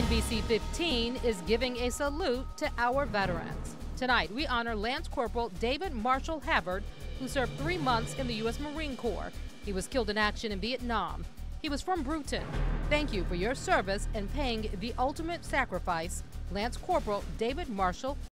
NBC 15 is giving a salute to our veterans. Tonight, we honor Lance Corporal David Marshall Haveard, who served 3 months in the U.S. Marine Corps. He was killed in action in Vietnam. He was from Bruton. Thank you for your service and paying the ultimate sacrifice. Lance Corporal David Marshall